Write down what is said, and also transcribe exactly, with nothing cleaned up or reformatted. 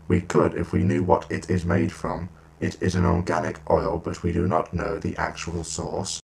We could if we knew what it is made from. It is an organic oil, but we do not know the actual source.